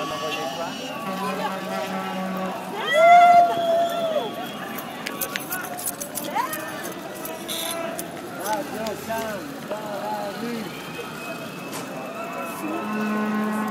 on envoie des fois. Radio Calme dans la rue.